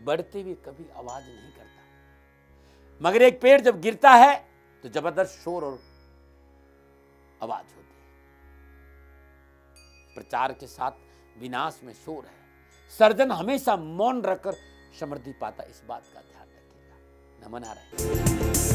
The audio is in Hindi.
बढ़ते हुए कभी आवाज नहीं करता, मगर एक पेड़ जब गिरता है तो जबरदस्त शोर और आवाज होती है। प्रचार के साथ विनाश में शोर है। सर्जन हमेशा मौन रखकर समृद्धि पाता, इस बात का ध्यान रखिएगा। नमन आ रहा है।